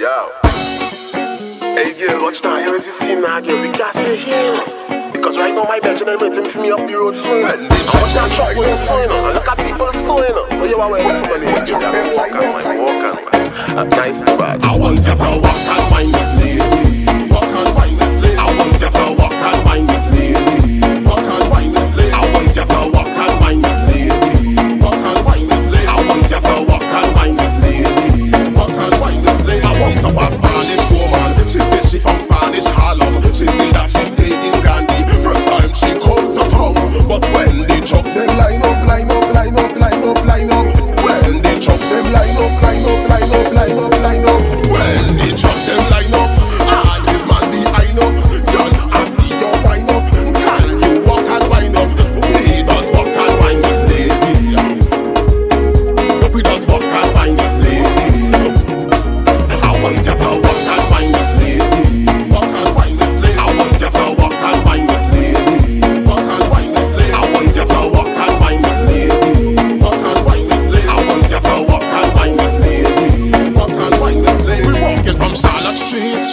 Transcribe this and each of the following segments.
Yo. Hey girl, watch that. Here is the scene now, girl. We got to here. Because right now my Benjamin waiting for me up the road soon. And watch that truck going soon. And look at people soon. So you are waiting for me. You got to walk on, man. Nice to bad. I want you to walk and wine this lady. Walk and wine this lady. I want you to walk and wine this lady. Walk and wine this lady. I want you to walk and wine this lady. Walk and wine this lady. I want you to walk and wine this lady. Walk and wine this lady. I want to a Spanish woman. She said she from Spanish Harlem. She feel that she stay in Gandhi. First time she come to town, but when they chop them line up, line up, line up, line up, line up. When they chop them line up, line up, line up, line up, line up. When they chop them line up, and this man the I know. Girl, I see your wine up. Can you walk and wine up? We does walk and wine this lady. We does walk and wine this lady. I want you to walk and wine this lady. Walk and wine this lady. I want you to walk and wine this lady. Walk and wine this lady. I want you to walk and wine this lady. Walk and wine this lady. I want you to walk and wine this lady. Walk and wine this lady. We walking from Charlotte Street.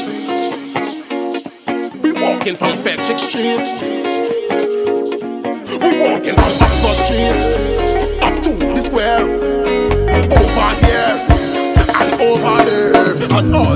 We walking from Fetchick Street. We walking from Oxford Street up to the square. Over here and over there and all